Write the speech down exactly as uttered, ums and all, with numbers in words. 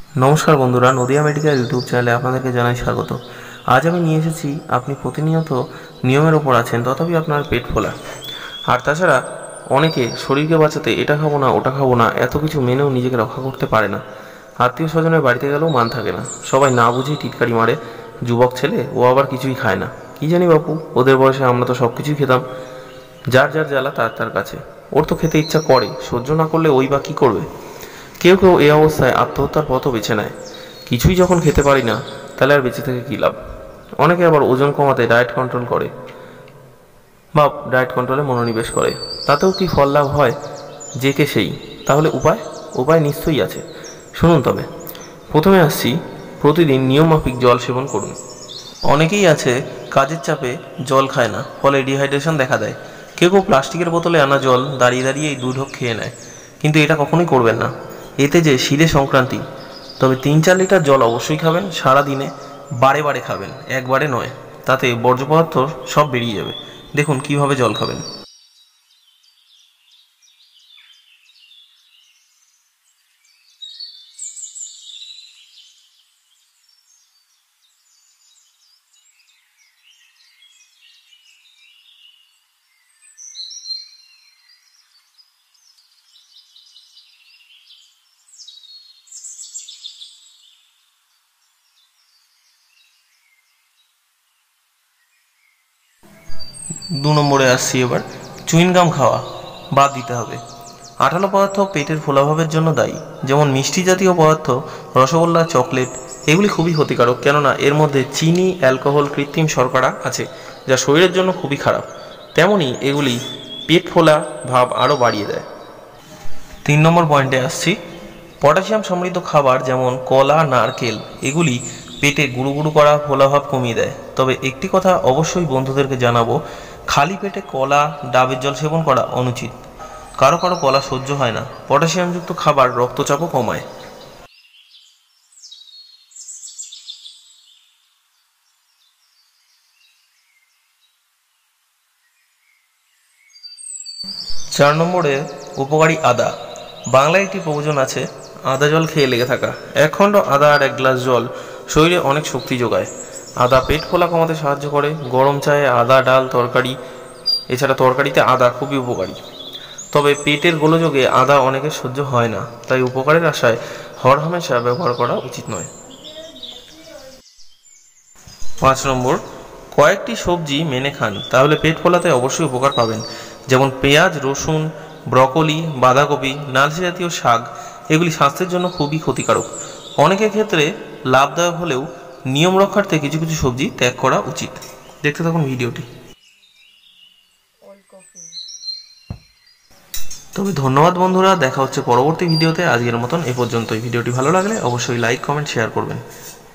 नमस्कार बंधुरा नदिया medical YouTube चैनले आपनादेरके Janai स्वागत। आज आमी निये एसेछि आपनि प्रतिनियत नियमेर ओपर आछेन तथापि आपनार पेट फोला और ताछाड़ा अनेके शरीरके बाँचाते एटा खाबो ना ओटा खाबो ना एत किछु मेनेও निजेके रक्षा करते पारे ना। आत्मीय स्वजनेर बाड़ीते गेलेও मान थाके ना, सबाई ना बुझेई टिटकारी मारे। युवक छेले ओ आबार किछुई खाय ना, कि जानि बापू ओदेर बयसे आमरा तो सब किछुई खेताम। जार जार জ্বালা तार तार काछे, ओर तो खेते इच्छा करे, सह्य ना करले ओई बा कि करबे। केउ केउ ए अवस्थाय आत्महत्यार पथও बेছে নেয়। কিছুই যখন খেতে পারি না তাহলে আর বেঁচে থেকে কী লাভ। অনেকে আবার ওজন কমাতে ডায়েট কন্ট্রোল করে বা ডায়েট কন্ট্রোলে মনোনিবেশ করে, তাতেও কি ফল লাভ হয়? যে কে সেই। তাহলে উপায় উপায় নিশ্চয়ই আছে, শুনুন তবে। প্রথমে আসছি, প্রতিদিন নিয়মমাফিক জল সেবন করুন। অনেকেই আছে কাজের চাপে জল খায় না, ফলে ডিহাইড্রেশন দেখা দেয়। কেউ কেউ প্লাস্টিকের বোতলে আনা জল দাঁড়িয়ে দাঁড়িয়ে এই দু ঢোক খেয়ে নেয়, কিন্তু এটা কখনোই করবেন না। এতে যে শিরে সংক্রান্তি। তবে তিন চার লিটার জল অবশ্যই খাবেন সারা দিনে, বারে বারে খাবেন, একবারে নয়। তাতে বর্জ্য পদার্থ সব বেরিয়ে যাবে। দেখুন কিভাবে জল খাবেন। दो नम्बरे आसছি এবার, চুইংগাম খাওয়া বাদ দিতে হবে। আঠালো পদার্থ পেটের ফোলাভাবের জন্য দায়ী, যেমন মিষ্টি জাতীয় পদার্থ, রসগোল্লা, চকলেট এগুলি খুবই ক্ষতিকারক, কেননা এর মধ্যে চিনি, অ্যালকোহল, কৃত্রিম শর্করা আছে যা শরীরের জন্য খুবই খারাপ। তেমনি এগুলি পেট ফোলা ভাব আরও বাড়িয়ে দেয়। তিন নম্বর পয়েন্টে আসছি, পটাশিয়াম সমৃদ্ধ খাবার যেমন কলা, নারকেল এগুলি পেটে গুঁড়ো গুঁড়ো করা ফোলাভাব কমিয়ে দেয়। তবে একটি কথা অবশ্যই বন্ধুদেরকে জানাবো, খালি পেটে কলা, ডাবের জল সেবন করা অনুচিত। কারো কারো কলা সহ্য হয় না। পটাশিয়ামযুক্ত খাবার রক্তচাপও কমায়। চার নম্বরে উপকারী আদা। বাংলায় একটি প্রয়োজন আছে, আদা জল খেয়ে লেগে থাকা। এক খণ্ড আদা আর এক গ্লাস জল শরীরে অনেক শক্তি যোগায়। আদা পেট ফোলা কমাতে সাহায্য করে। গরম চায়ে আদা, ডাল, তরকারি, এছাড়া তরকারিতে আদা খুবই উপকারী। তবে পেটের গোলযোগে আদা অনেকের সহ্য হয় না, তাই উপকারের আশায় হরহামেশা ব্যবহার করা উচিত নয়। পাঁচ নম্বর, কয়েকটি সবজি মেনে খান, তাহলে পেট ফোলাতে অবশ্যই উপকার পাবেন। যেমন পেঁয়াজ, রসুন, ব্রকলি, বাঁধাকপি, নালচে জাতীয় শাক এগুলি স্বাস্থ্যের জন্য খুবই ক্ষতিকারক। অনেকের ক্ষেত্রে লাভদায়ক হলেও নিয়ম রক্ষার্থে কিছু কিছু সবজি ত্যাগ করা উচিত। দেখতে থাকুন ভিডিওটি। তবে ধন্যবাদ বন্ধুরা, দেখা হচ্ছে পরবর্তী ভিডিওতে। আজকের মতন এ পর্যন্তই। ভিডিওটি ভালো লাগলে অবশ্যই লাইক, কমেন্ট, শেয়ার করবেন।